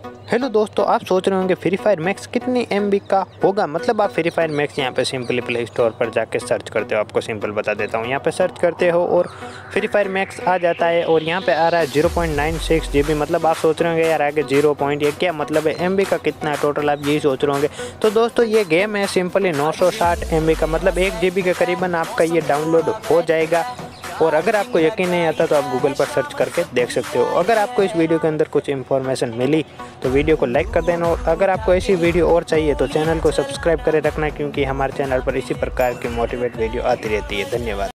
Hello दोस्तों, आप सोच रहे होंगे फ्री फायर मैक्स कितनी MB का होगा। मतलब आप फ्री फायर मैक्स यहाँ पे सिंपली प्ले स्टोर पर जाके सर्च करते हो। आपको सिंपल बता देता हूँ, यहाँ पे सर्च करते हो और फ्री फायर मैक्स आ जाता है और यहाँ पे आ रहा है 0.96 GB। मतलब आप सोच रहे होंगे यार आगे 0. ये क्या मतलब है, MB का कितना है टोटल, आप यही सोच रहे होंगे। तो दोस्तों ये गेम है सिंपली 960 MB का, मतलब 1 GB के करीबन आपका ये डाउनलोड हो जाएगा। और अगर आपको यकीन नहीं आता तो आप गूगल पर सर्च करके देख सकते हो। अगर आपको इस वीडियो के अंदर कुछ इन्फॉर्मेशन मिली तो वीडियो को लाइक कर देना, और अगर आपको ऐसी वीडियो और चाहिए तो चैनल को सब्सक्राइब करे रखना, क्योंकि हमारे चैनल पर इसी प्रकार की मोटिवेट वीडियो आती रहती है। धन्यवाद।